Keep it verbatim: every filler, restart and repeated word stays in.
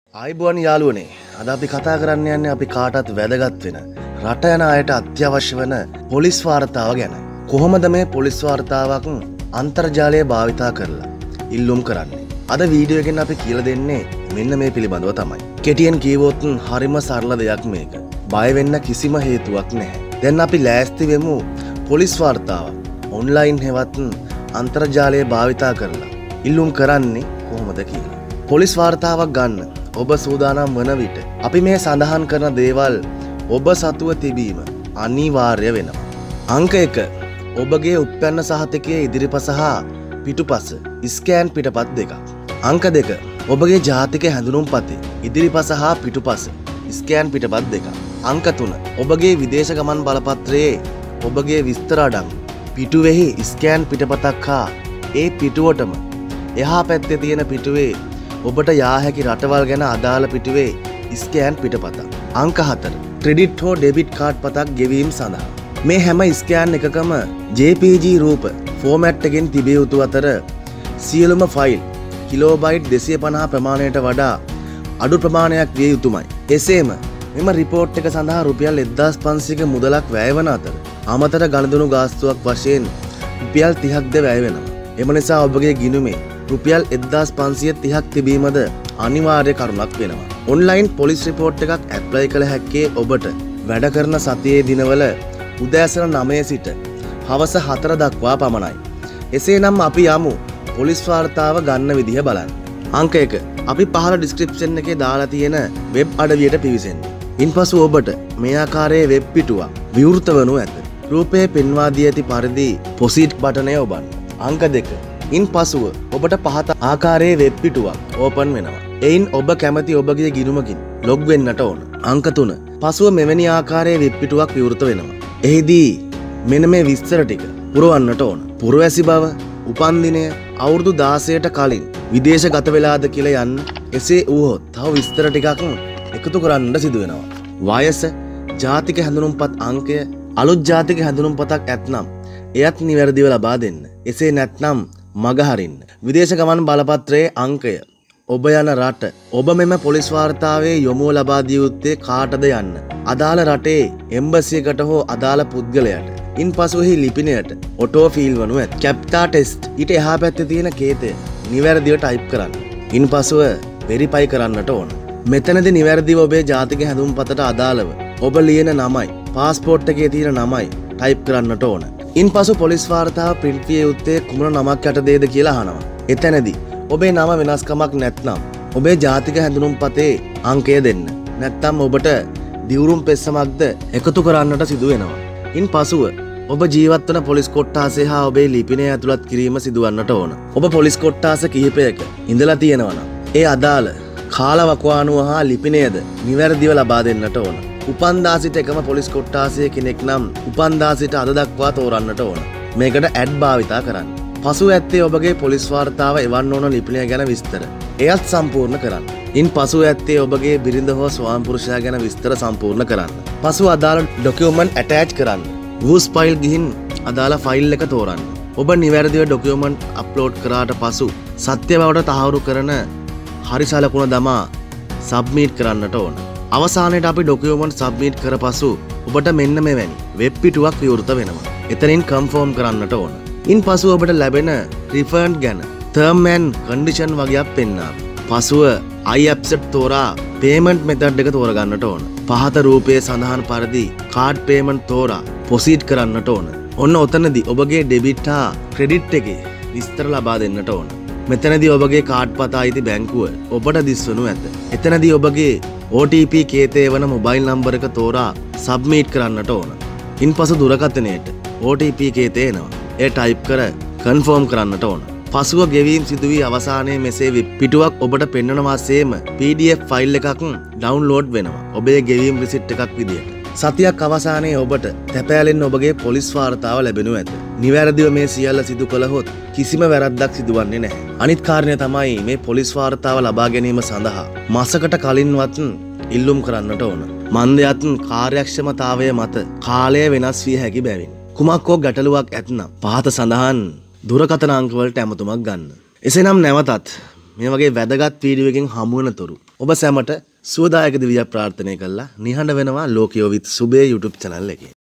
ආයිබෝන් යාළුවනේ අද අපි කතා කරන්න යන්නේ අපි කාටත් වැදගත් වෙන රට යන අයට අත්‍යවශ්‍ය වෙන පොලිස් වාර්තාව ගැන. කොහොමද මේ පොලිස් වාර්තාවක් අන්තර්ජාලය භාවිතා කරලා ඉල්ලුම් කරන්නේ? අද වීඩියෝ එකෙන් අපි කියලා දෙන්නේ මෙන්න මේ පිළිබඳව තමයි. කෙටියෙන් කිව්වොත් හරිම සරල දෙයක් මේක. බය වෙන්න කිසිම හේතුවක් නැහැ. දැන් අපි ලෑස්ති වෙමු පොලිස් වාර්තාව ඔන්ලයින් හෙවත් අන්තර්ජාලය භාවිතා කරලා ඉල්ලුම් කරන්නේ කොහොමද කියලා. පොලිස් වාර්තාවක් ගන්න ඔබ සූදානම් වන විට අපි මේ සඳහන් කරන දේවල් ඔබ සතුව තිබීම අනිවාර්ය වෙනවා. අංක එක ඔබගේ උප්පැන්න සහතිකයේ ඉදිරිපස හා පිටුපස ස්කෑන් පිටපත් දෙකක්. අංක දෙක ඔබගේ ජාතික හැඳුනුම්පතේ ඉදිරිපස හා පිටුපස ස්කෑන් පිටපත් දෙකක්. අංක තුන ඔබගේ විදේශ ගමන් බලපත්‍රයේ ඔබගේ විස්තර අඩංගු පිටුවෙහි ස්කෑන් පිටපතක් හා ඒ පිටුවටම එහා පැත්තේ තියෙන පිටුවේ ඔබට යා හැකි රටවල් ගැන අදාළ පිටුවේ ස්කෑන් පිටපතක්. අංක හතර ක්‍රෙඩිට් හෝ ඩෙබිට් කාඩ් පතක් ගෙවීම සඳහා. මේ හැම ස්කෑන් එකකම ජේ පී ජී රූප ෆෝමැට් එකෙන් තිබිය යුතු අතර සියලුම ෆයිල් කිලෝබයිට් දෙසිය පනහ ප්‍රමාණයට වඩා අඩු ප්‍රමාණයක් විය යුතුමයි. එසේම මෙම රිපෝට් එක සඳහා රුපියල් එක්දාස් පන්සියයක මුදලක් වැය වන අතර අමතර ගණදුණු ගාස්තුවක් වශයෙන් රුපියල් තිහක්ද වැය වෙනවා. එම නිසා ඔබගේ ගිණුමේ රුපියල් එක්දාස් පන්සිය තිහක් තිබීමද අනිවාර්ය කරුණක් වෙනවා. ඔන්ලයින් පොලිස් රිපෝට් එකක් ඇප්ලයි කළ හැක්කේ ඔබට වැඩ කරන සතියේ දිනවල උදෑසන නවය සිට හවස හතර දක්වා පමණයි. එසේනම් අපි යමු පොලිස් වාර්තාව ගන්න විදිහ බලන්න. අංක එක අපි පහළ ඩිස්ක්‍රිප්ෂන් එකේ දාලා තියෙන වෙබ් අඩවියට පිවිසෙන්න. ඉන්පසු ඔබට මේ ආකාරයේ වෙබ් පිටුවක් විවෘත වනු ඇත. රූපයේ පෙන්වා දී ඇති පරිදි පොසීඩ් බටනය ඔබන්න. අංක දෙක ඉන් පසුව ඔබට පහත ආකාරයේ වෙබ් පිටුවක් ඕපන් වෙනවා. එයින් ඔබ කැමති ඔබගේ ගිණුමකින් ලොග් වෙන්නට ඕන. අංක තුන පසුව මෙවැනි ආකාරයේ වෙබ් පිටුවක් විවෘත වෙනවා. එහිදී මෙන්න මේ විස්තර ටික පුරවන්නට ඕන. පුරවැසි බව, උපන්දිනය, අවුරුදු දාසයට කලින් විදේශ ගත වෙලාද කියලා යන්න. එසේ වුවහොත් තව විස්තර ටිකක් එකතු කරන්න සිදු වෙනවා. වයස, ජාතික හැඳුනුම්පත් අංකය, අලුත් ජාතික හැඳුනුම්පතක් ඇත්නම් එයත් නිවැරදිව ලබා දෙන්න. එසේ නැත්නම් මගහරින්න. විදේශ ගමන් බලපත්‍රයේ අංකය, ඔබ යන රට, ඔබ මෙම පොලිස් වාර්තාවේ යොමුව ලබා දිය යුත්තේ කාටද යන්න අදාළ රටේ එම්බසියකට හෝ අදාළ පුද්ගලයාට. ඉන්පසු එහි ලිපිනයට ඔටෝ ෆීල් වනු ඇත. කැප්ටා ටෙස්ට් ඊට එහා පැත්තේ තියෙන කේතය නිවැරදිව ටයිප් කරන්න. ඉන්පසුව වෙරිෆයි කරන්නට ඕන. මෙතනදී නිවැරදිව ඔබේ ජාතික හැඳුම්පතට අදාළව ඔබ ලියන නමයි, පාස්පෝර්ට් එකේ තියෙන නමයි ටයිප් කරන්නට ඕන. ඉන්පසු පොලිස් වාර්තාව ප්‍රින්ට් විය යුත්තේ කුමන නමක් යටතේද කියලා අහනවා. එතනදී ඔබේ නම වෙනස්කමක් නැත්නම් ඔබේ ජාතික හැඳුනුම්පතේ අංකය දෙන්න. නැත්නම් ඔබට දිවුරුම් පෙස්සමක්ද එකතු කරන්නට සිදු වෙනවා. ඉන්පසුව ඔබ ජීවත් වන පොලිස් කොට්ටාසය හා ඔබේ ලිපිනය ඇතුළත් කිරීම සිදුවන්නට ඕන. ඔබ පොලිස් කොට්ටාස කිහිපයක ඉඳලා තියෙනවා නම් ඒ අදාළ කාලවකවානුව හා ලිපිනයද නිවැරදිව ලබා දෙන්නට ඕන. උපන්දා සිට එකම පොලිස් කොට්ටාසය කෙනෙක් නම් උපන්දා සිට අද දක්වා තෝරන්නට ඕන. මේකට ඇඩ් භාවිතා කරන්න. පසු ඇත්තේ ඔබගේ පොලිස් වාර්තාව එවන්න ඕන ලිපිනය ගැන විස්තර. එයත් සම්පූර්ණ කරන්න. ඉන් පසු ඇත්තේ ඔබගේ බිරිඳ හෝ ස්වාමිපුරුෂයා ගැන විස්තර සම්පූර්ණ කරන්න. පසු අදාළ ඩොකියුමන්ට් ඇටච් කරන්න. වූස් ෆයිල් ගිහින් අදාළ ෆයිල් එක තෝරන්න. ඔබ නිවැරදිව ඩොකියුමන්ට් අප්ලෝඩ් කරාට පසු සත්‍ය බවට තහවුරු කරන හරි සලකුණ දමා සබ්මිට් කරන්නට ඕන. අවසානයේ අපි ඩොකියුමන්ට් සබ්මිට් කර පසු ඔබට මෙන්න මෙවැනි වෙබ් පිටුවක් විවෘත වෙනවා. එතනින් කන්ෆර්ම් කරන්නට ඕන. ඉන් පසුව ඔබට ලැබෙන රිෆන්ඩ් ගැන ටර්ම් ඇන්ඩ් කන්ඩිෂන් වගේක් පෙන්වනවා. පසුව I accept තෝරා පේමන්ට් මෙතඩ් එක තෝරගන්නට ඕන. පහත රූපයේ සඳහන් පරිදි කාඩ් පේමන්ට් තෝරා ප්‍රොසීඩ් කරන්නට ඕන. ඔන්න ඔතනදී ඔබගේ ඩෙබිට් හා ක්‍රෙඩිට් එකේ විස්තර ලබා දෙන්නට ඕන. මෙතනදී ඔබගේ කාඩ් පත අයිති බැංකුව ඔබට දිස්වනු ඇත. එතනදී ඔබගේ ඕ ටී පී කේතය වන මොබයිල් නම්බර එක තෝරා සබ්මිට් කරන්නට ඕන. ඉන්පසු දුරකථනයට ඕ ටී පී කේතය එනවා. ඒ ටයිප් කර කන්ෆර්ම් කරන්නට ඕන. පසුව ගෙවීම් සිදු වී අවසානයේ මෙසේ වෙබ් පිටුවක් ඔබට පෙන්වනවා සේම පී ඩී එෆ් ෆයිල් එකක් ඩවුන්ලෝඩ් වෙනවා. ඔබේ ගෙවීම් රිසිට් එකක් විදියට. සතියක් අවසානයේ ඔබට තැපෑලෙන් ඔබගේ පොලිස් වාර්තාව ලැබෙනු ඇත. නිවැරදිව මේ සියල්ල සිදු කළහොත් කිසිම වැරද්දක් සිදුවන්නේ නැහැ. අනිත් කාරණය තමයි මේ පොලිස් වාර්තාව ලබා ගැනීම සඳහා මාසකට කලින්වත් ඉල්ලුම් කරන්නට ඕන. මන්දයත් කාර්යක්ෂමතාවය මත කාලය වෙනස් විය හැකි බැවින් කුමක් හෝ ගැටලුවක් ඇත්නම් පහත සඳහන් දුරකථන අංක වලට ඇමතුමක් ගන්න. එසේනම් නැවතත් මේ වගේ වැදගත් වීඩියෝ එකකින් හමු වෙනතුරු ඔබ සැමට සුවදායක දිවියක් ප්‍රාර්ථනා කළා. නිහඬ වෙනවා ලෝකයෝ විත් සුබේ YouTube channel එකේ.